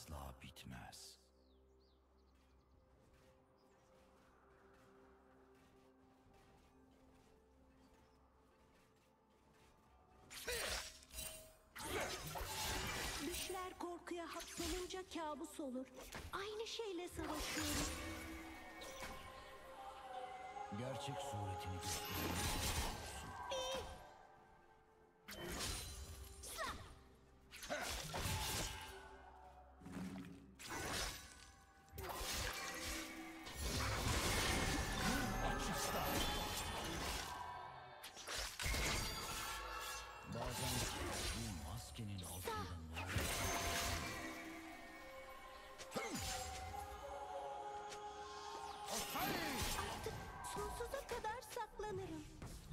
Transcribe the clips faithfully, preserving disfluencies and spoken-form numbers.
asla bitmez. Düşler korkuya hapsolunca kabus olur. Aynı şeyle savaşıyoruz. Gerçek suretini gösteriyor. Bazen bu maskenin altında ne olur? Artık sonsuza kadar saklanırım.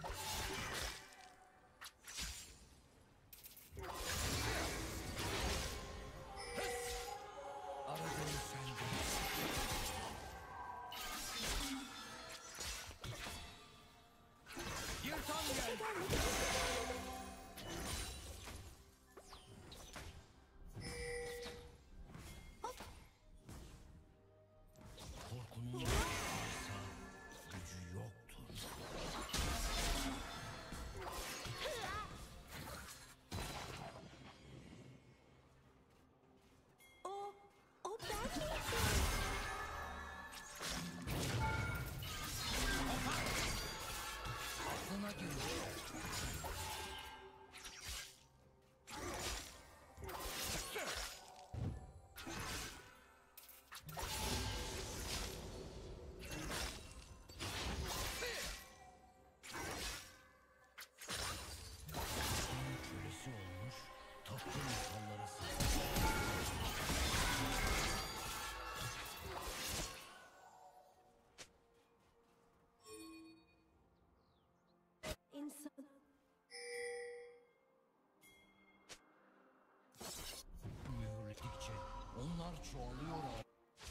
Aradığın sende. Yırtan gel. Korkunun varsa gücü yoktur. O, o ben miydim? Aklına gelir. Kölesi olmuş, tatlı masallara sahip. İnsan. Mühürledikçe onlar çoğalıyor.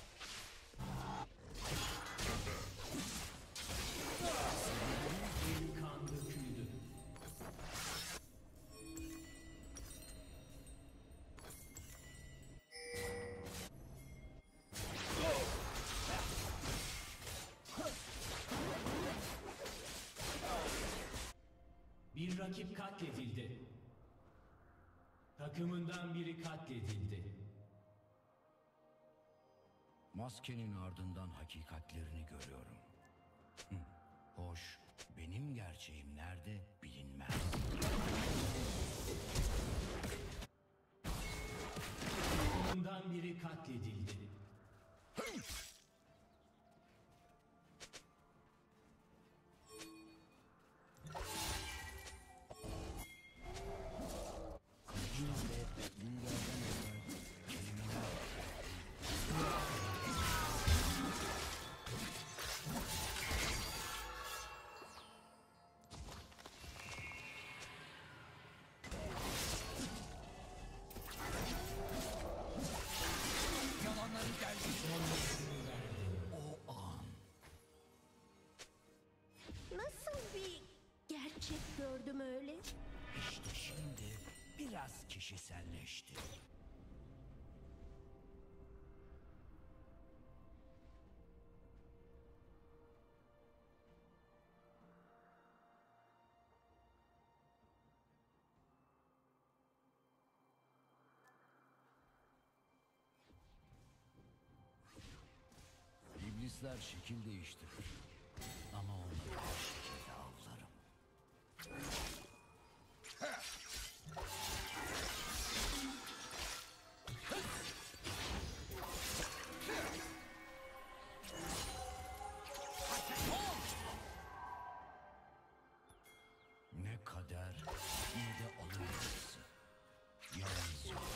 Bir kan döküldü. Bir rakip katledildi. Takımından biri katledildi. Maskenin ardından hakikatlerini görüyorum. Hı, hoş, benim gerçeğim nerede bilinmez. Takımından biri katledildi. Kılıçtan ve büyülerden evvel kelimeler. Yalanları geldi. O an. Nasıl bir gerçek gördüm öyle? İşte şimdi biraz kişiselleşti. İblisler şekil değiştirir. Ama onları her şekilde avlarım. Ne kader ne de alın yazısı. Yalnız yok.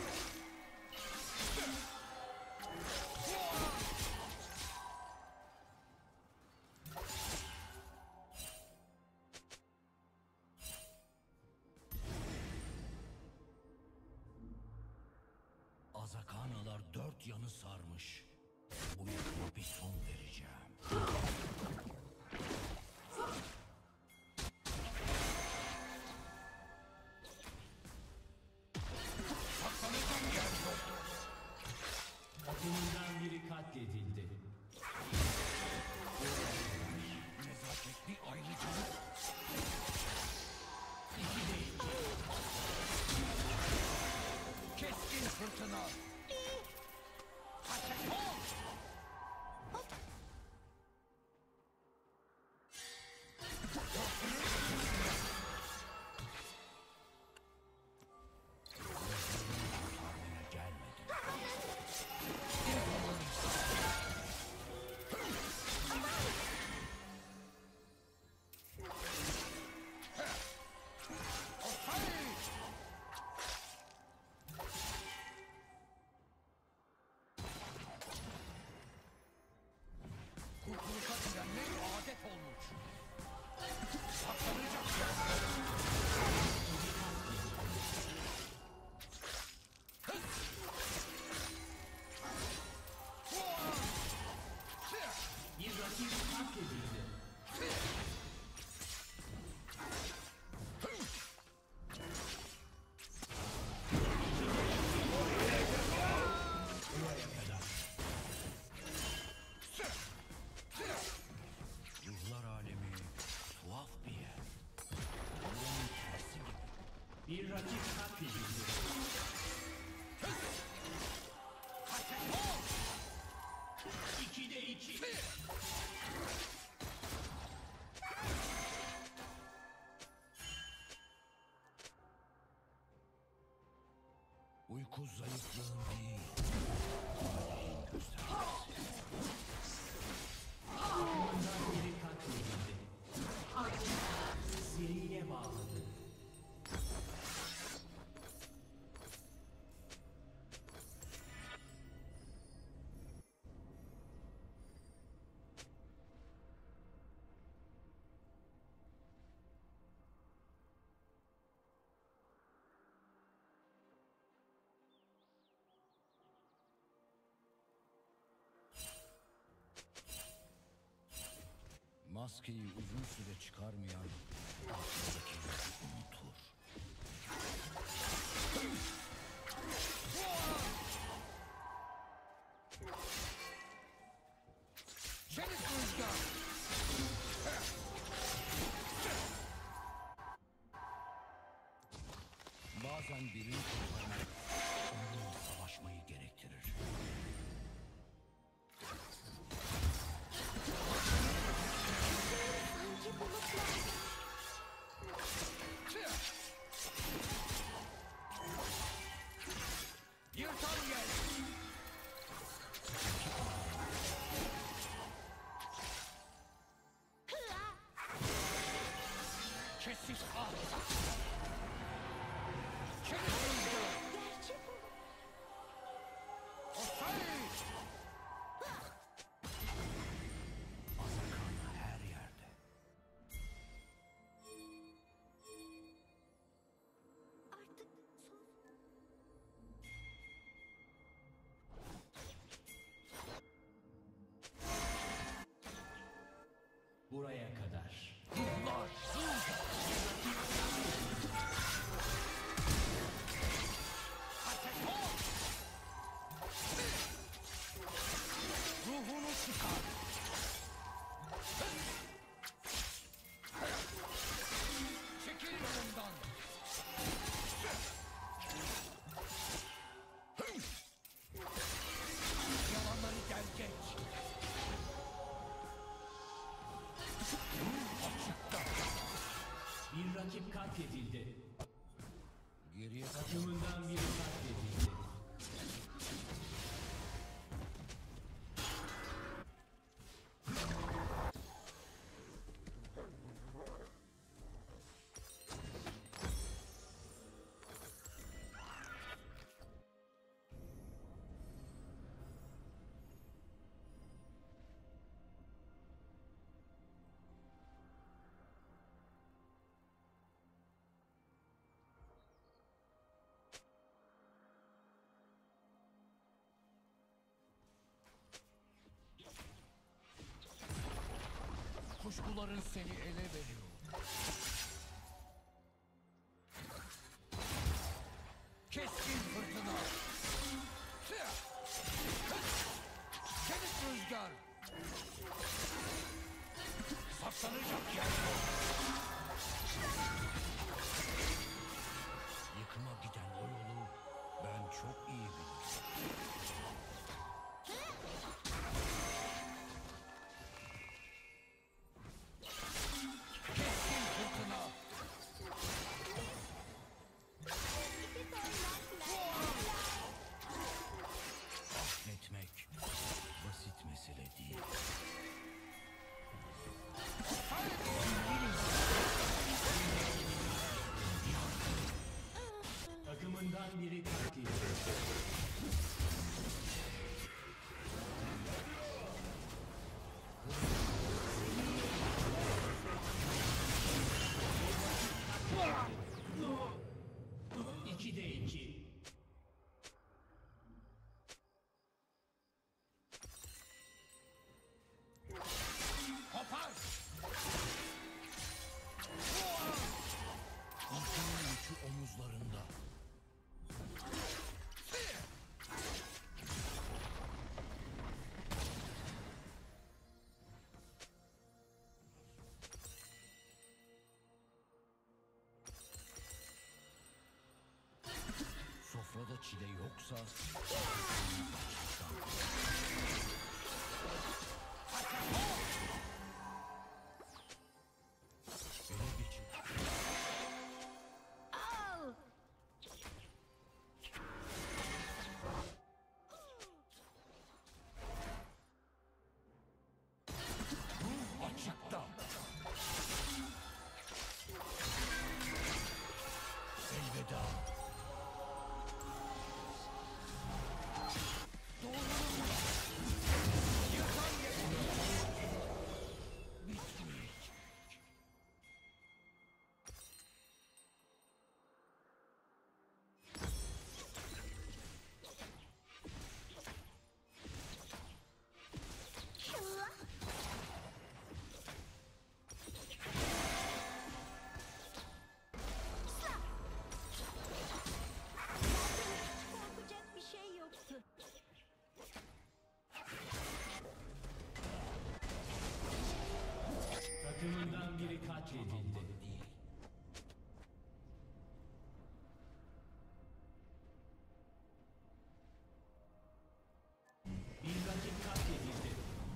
Azakanalar dört yanı sarmış. Bu yıkıma bir son vereceğim. Saklanacağım yer yoktur. katledildi. Nezaketli ayrıcalık. İkide iki. Keskin fırtına. Ateş ol. Kurtuluşa direnmek adet olmuş. Saklanacak yer. Bir rakip katledildi. Ruhlar alemi tuhaf bir yer. Buranın tersi gibi. Bir rakip katledildi. İkide iki. Uyku zayıflığın değil. Kaderin göstergesi. Takımından biri katledildi. Seriye bağladı. Maskeyi uzun süre çıkarmayan altındakileri unutur. Çelik rüzgar! Bazen birini kurtarmak onunla savaşmayı gerektirir. Sanki bulutlar. Yırtan gel! Kesis ağrıda! Çelik rüzgar! Gerçek olur. Azakana her yerde. Artık son. Buraya kadar. Ruhlar burada. Ateş ol! Ruhunu çıkar. Çekil yolumdan. Yalanları gel geç. Açıkta. Bir rakip katledildi. Geriye Takımından biri katledildi. kuşkuların seni ele veriyor. Keskin fırtına. Çelik rüzgar. Saklanacak yer yok. Yıkıma giden o yolu ben çok iyi bilirim. Keskin fırtına. Affetmek basit mesele değil. Takımından biri katledildi. İkide iki. Kopar! Korkunun yükü omuzlarında. Sofrada çile yoksa... Ele geçin. Al. Açıkta. Elveda. Yıkan bitmeyecek. Şılla. Korkacak bir şey yoktu. Takımından biri katledildi. Değil. Bir rakip katledildi.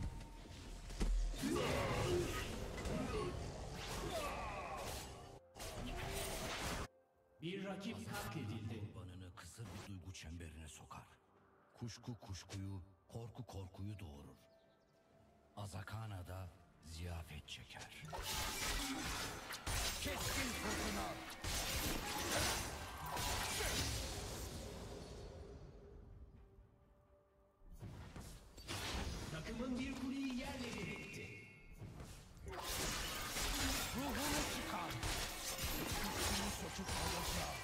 Bir rakip katledildi. Kurbanını kısır bir duygu çemberine sokar. Kuşku kuşkuyu, korku korkuyu doğurur. Azakana da ziyafet çeker. Keskin fırtına. Takımın bir kuleyi yerle bir etti. Ruhunu çıkar. Üstünü söküp alacağım.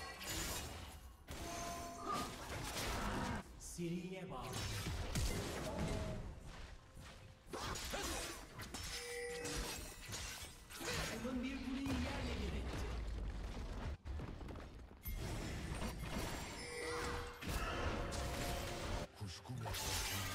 Seriye bağlı. Takımın bir kuleyi yerle bir etti. Kuşku ve korkunun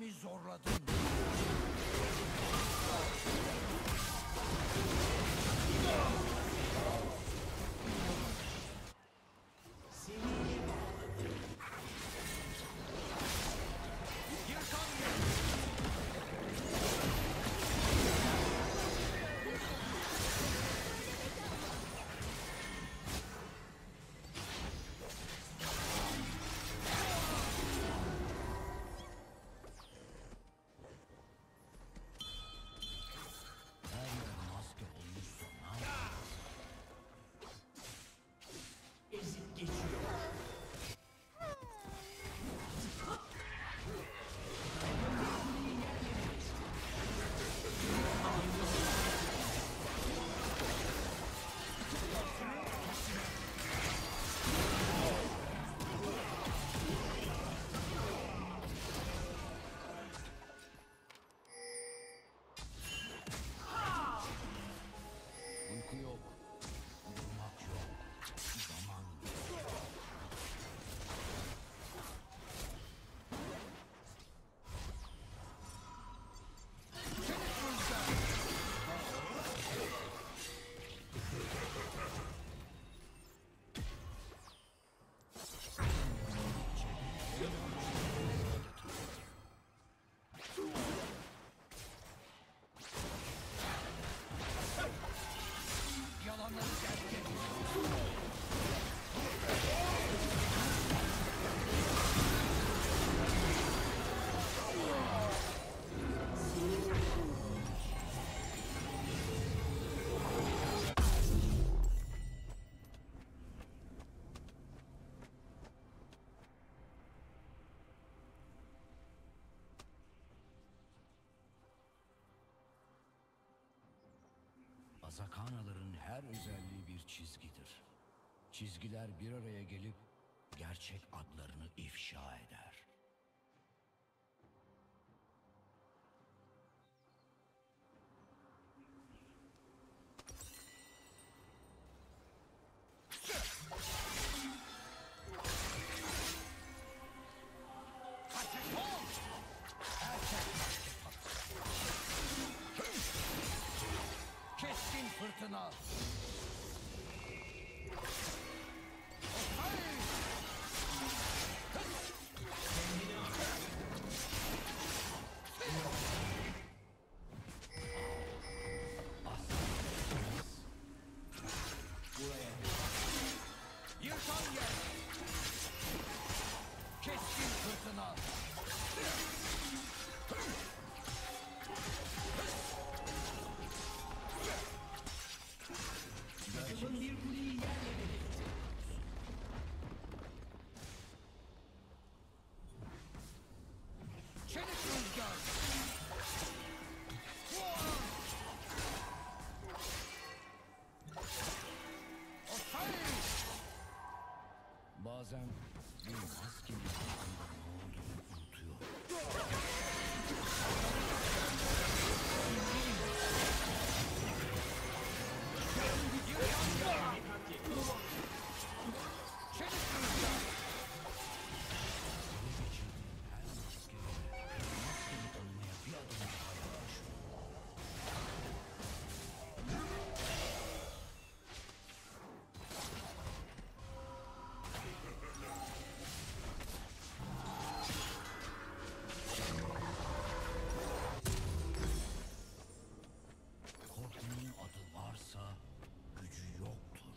Beni zorladın. Seriye bağladı. Her yer maske olmuşsa ne yapayım? Ezip geçiyor. Uyku yok. Durmak yok. Zaman yok. Yalanları terk et. Azakanaların her özelliği bir çizgidir. Çizgiler bir araya gelip gerçek adlarını ifşa eder. Keskin fırtına. Buraya. Yırtan yer. Keskin fırtına. Takımın bir kuleyi yerle bir etti. Çelik rüzgar. Bazen bir maskenin altında ne olduğunu unutuyor. Çelik rüzgar. Ele geçirdiğim her maskeyle maskeni tanımaya bir adım daha yaklaşıyorum. Korkunun adı varsa gücü yoktur.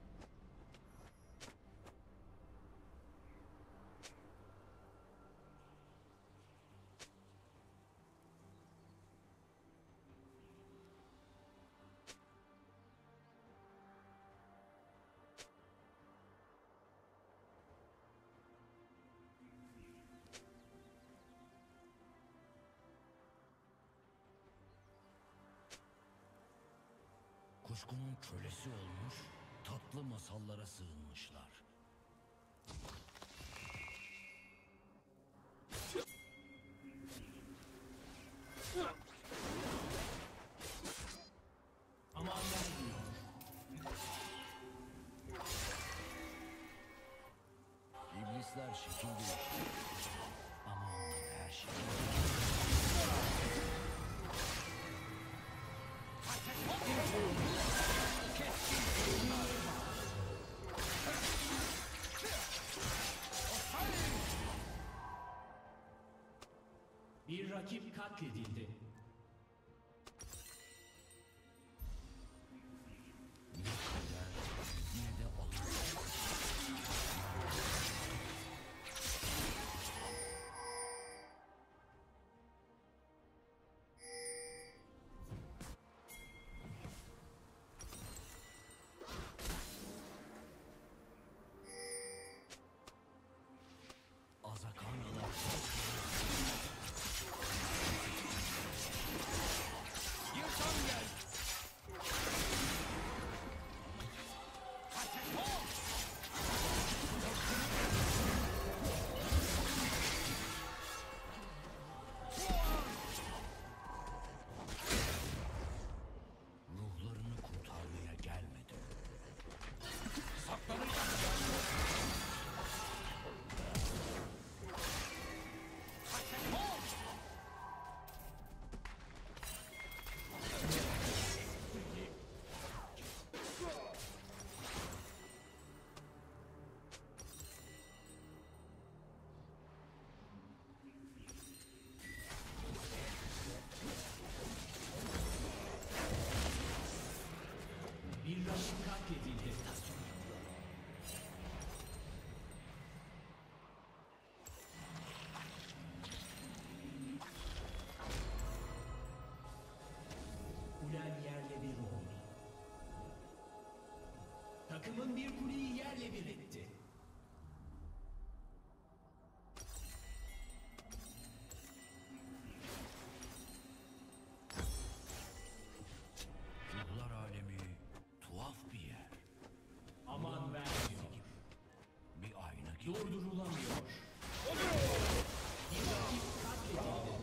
Kuşkunun kölesi olmuş, tatlı masallara sığınmışlar. Aman diyor. İblisler şekil değiştirir. Ama onlar her şeyi rakip katledildi. Ne kader ne de olur. Azakanalar yırtan gel. Ruhlarını kurtarmaya gelmedim. Saklanacak. Bir rakip katledildi. Kulen yerle bir oldu. Takımın bir kuleyi yerle bir etti. Ruhlar alemi tuhaf bir yer. Aman vermiyor. Bir ayna gibi. Durdurulamıyor. Bir rakip katledildi.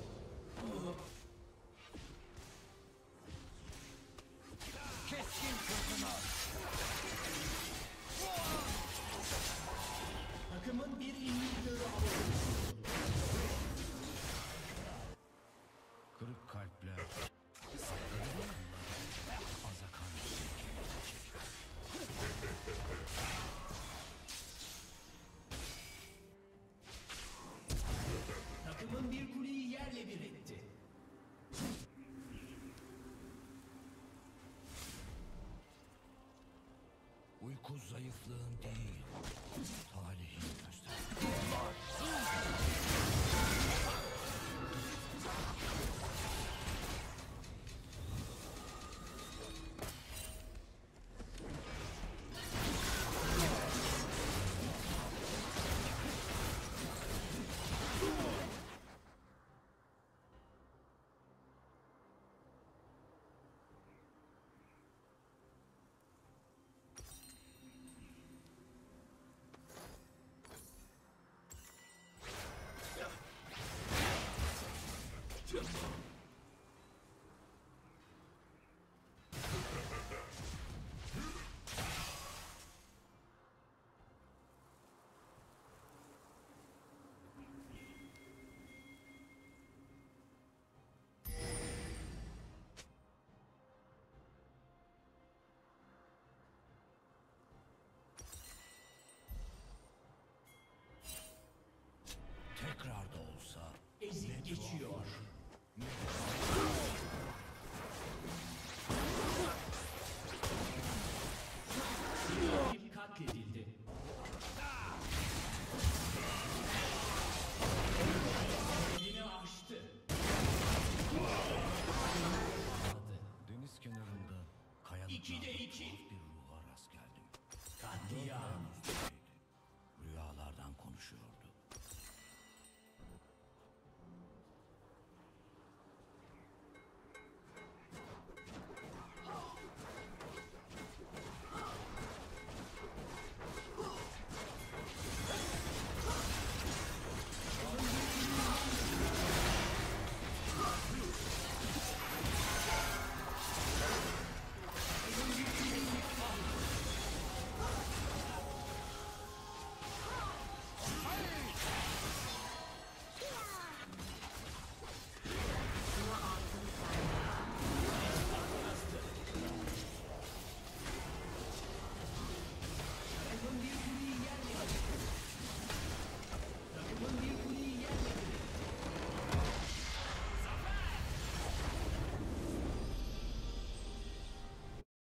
Keskin fırtına. Takımın bir inhibitörü alındı. Kırık kalpler. Saklanıyor onlar. Azakan Takımın bir kuleyi yerle bir etti. uyku zayıflığın değil. Talihin göster. Tekrar da olsa Ezip geçiyor. Bir rakip katledildi. Kendini aştı. deniz kenarında kayalıklarda İkide iki. tuhaf bir ruha rast geldim. Katliam. Üstündeydi. Rüyalardan konuşuyor.